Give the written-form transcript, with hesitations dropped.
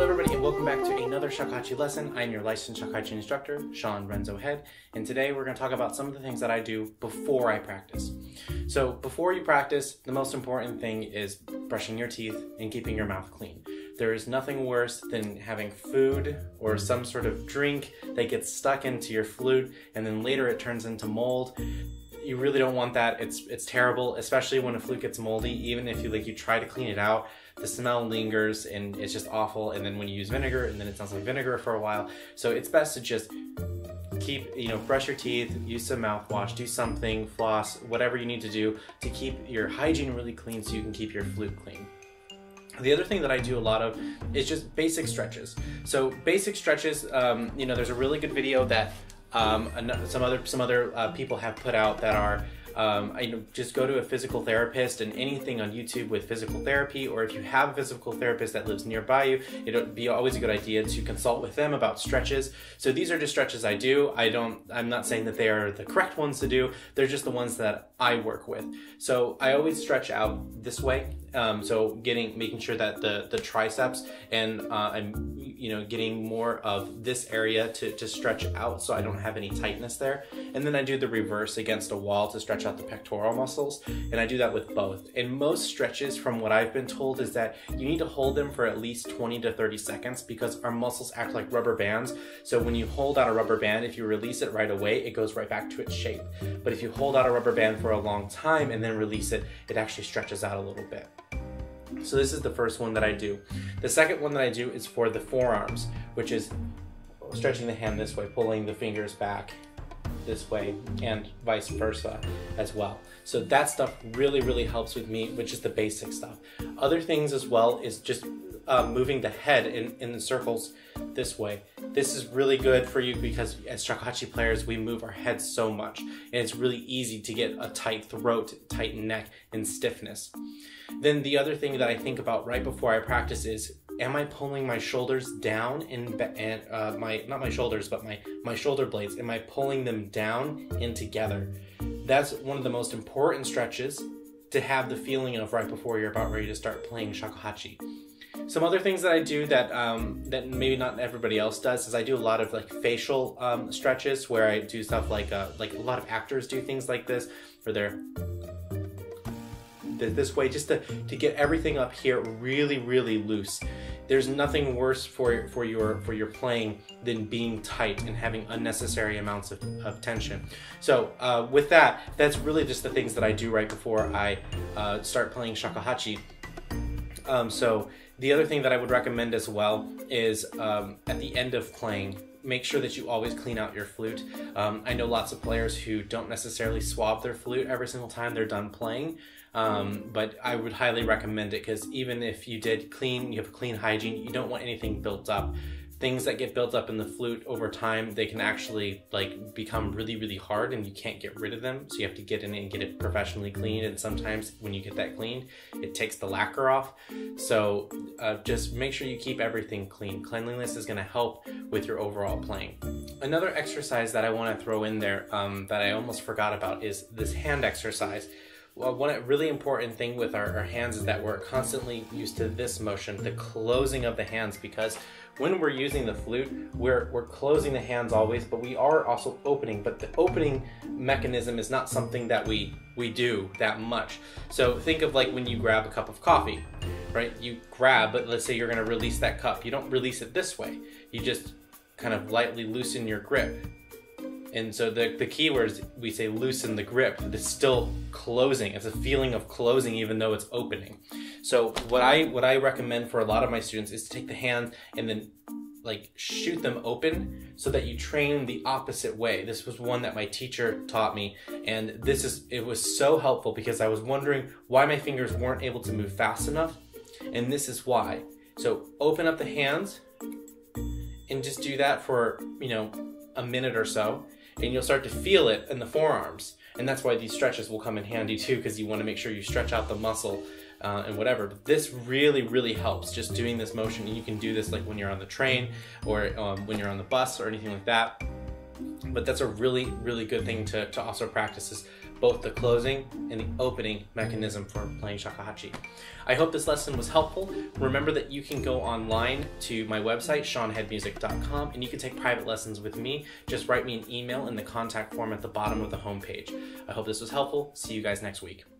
Hello everybody and welcome back to another shakuhachi lesson. I'm your licensed shakuhachi instructor, Sean Renzo Head, and today we're going to talk about some of the things that I do before I practice. So before you practice, the most important thing is brushing your teeth and keeping your mouth clean. There is nothing worse than having food or some sort of drink that gets stuck into your flute and then later it turns into mold. You really don't want that. It's terrible, especially when a flute gets moldy. Even if you try to clean it out, the smell lingers and it's just awful. And then when you use vinegar, and then it smells like vinegar for a while. So it's best to just keep, brush your teeth, use some mouthwash, do something, floss, whatever you need to do to keep your hygiene really clean so you can keep your flute clean. The other thing that I do a lot of is just basic stretches. So basic stretches, there's a really good video that some other people have put out that are just go to a physical therapist, and anything on YouTube with physical therapy, or if you have a physical therapist that lives nearby you, it'll be always a good idea to consult with them about stretches. So these are just stretches I do. I'm not saying that they are the correct ones to do. They're just the ones that I work with. So I always stretch out this way. So making sure that the triceps and I'm getting more of this area to stretch out so I don't have any tightness there. And then I do the reverse against a wall to stretch out the pectoral muscles, and I do that with both. And most stretches, from what I've been told, is that you need to hold them for at least 20 to 30 seconds because our muscles act like rubber bands. So when you hold out a rubber band, if you release it right away, it goes right back to its shape. But if you hold out a rubber band for a long time and then release it, it actually stretches out a little bit. So this is the first one that I do. The second one that I do is for the forearms, which is stretching the hand this way, pulling the fingers back this way, and vice versa as well. So that stuff really helps with me, which is the basic stuff. Other things as well is just moving the head in the circles this way. This is really good for you because as shakuhachi players, we move our heads so much, and it's really easy to get a tight throat, tight neck, and stiffness. Then the other thing that I think about right before I practice is, am I pulling my shoulders down not my shoulders, but my shoulder blades, am I pulling them down and together? That's one of the most important stretches to have the feeling of right before you're about ready to start playing shakuhachi. Some other things that I do that that maybe not everybody else does is I do a lot of facial stretches, where I do stuff like a lot of actors do things like this, where they're this way, just to get everything up here really loose. There's nothing worse for your playing than being tight and having unnecessary amounts of tension. So with that, that's really just the things that I do right before I start playing shakuhachi. So the other thing that I would recommend as well is at the end of playing, make sure that you always clean out your flute. I know lots of players who don't necessarily swab their flute every single time they're done playing, but I would highly recommend it, because even if you have clean hygiene, you don't want anything built up. Things that get built up in the flute over time, they can actually become really hard, and you can't get rid of them. So you have to get in and get it professionally cleaned. And sometimes when you get that cleaned, it takes the lacquer off. So just make sure you keep everything clean. Cleanliness is going to help with your overall playing. Another exercise that I want to throw in there that I almost forgot about is this hand exercise. Well, one really important thing with our hands is that we're constantly used to this motion, the closing of the hands, because when we're using the flute, we're closing the hands always, but we are also opening. But the opening mechanism is not something that we do that much. So think of when you grab a cup of coffee, right? You grab, but let's say you're going to release that cup. You don't release it this way. You just kind of lightly loosen your grip. And so the key word is, we say loosen the grip. It's still closing. It's a feeling of closing even though it's opening. So what I recommend for a lot of my students is to take the hand and then shoot them open so that you train the opposite way. This was one that my teacher taught me, and it was so helpful because I was wondering why my fingers weren't able to move fast enough, and this is why. So open up the hands and just do that for a minute or so, and you'll start to feel it in the forearms. And that's why these stretches will come in handy too, because you want to make sure you stretch out the muscle and whatever. But this really helps, just doing this motion. And you can do this when you're on the train or when you're on the bus or anything like that. But that's a really good thing to also practice, is both the closing and the opening mechanism for playing shakuhachi. I hope this lesson was helpful. Remember that you can go online to my website, seanheadmusic.com, and you can take private lessons with me. Just write me an email in the contact form at the bottom of the homepage. I hope this was helpful. See you guys next week.